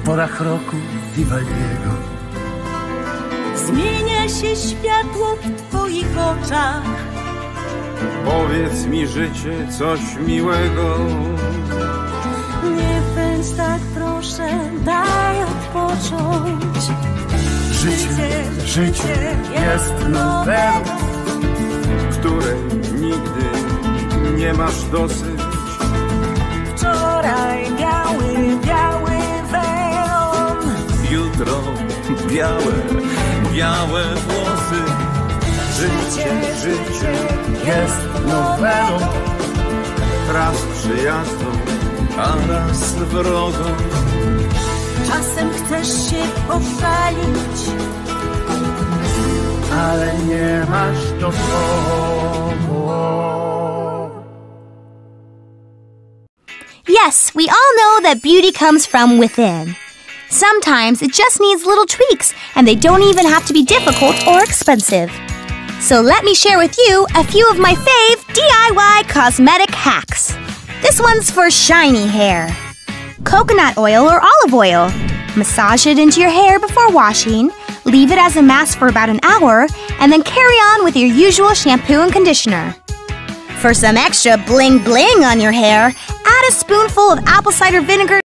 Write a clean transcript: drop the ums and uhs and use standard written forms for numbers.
porach roku Vivaldiego. Zmienia się światło w twoich oczach. Powiedz mi, życie, coś miłego. Nie pędź tak, proszę, daj odpocząć. Życie jest nowelą, Której nigdy nie masz dosyć. Wczoraj biały weon. Jutro białe włosy. Życie jest nowelą, raz przyjazną, a raz wrogą. Czasem chcesz się pochwalić, ale nie masz do kogo. Yes, we all know that beauty comes from within. Sometimes it just needs little tweaks, and they don't even have to be difficult or expensive. So let me share with you a few of my fave DIY cosmetic hacks. This one's for shiny hair. Coconut oil or olive oil. Massage it into your hair before washing, leave it as a mask for about an hour, and then carry on with your usual shampoo and conditioner. For some extra bling bling on your hair, add a spoonful of apple cider vinegar